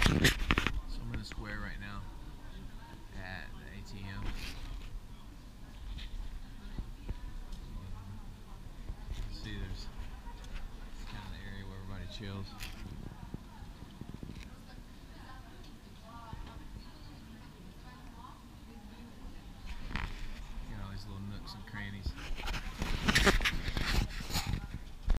So I'm in the square right now at the ATM. See, there's kind of the area where everybody chills.